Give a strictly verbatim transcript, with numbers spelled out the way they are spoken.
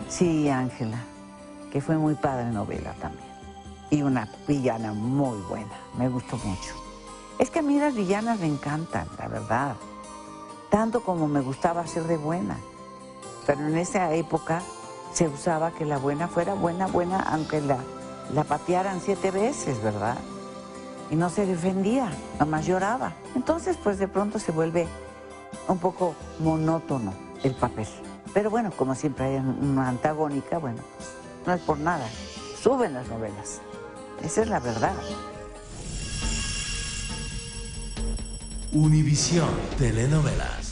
Sí, Ángela, que fue muy padre novela también. Y una villana muy buena, me gustó mucho. Es que a mí las villanas me encantan, la verdad. Tanto como me gustaba ser de buena. Pero en esa época se usaba que la buena fuera buena, buena, aunque la, la patearan siete veces, ¿verdad? Y no se defendía, nomás lloraba. Entonces, pues de pronto se vuelve un poco monótono el papel. Pero bueno, como siempre hay una antagónica, bueno, no es por nada. Suben las novelas. Esa es la verdad. Univisión Telenovelas.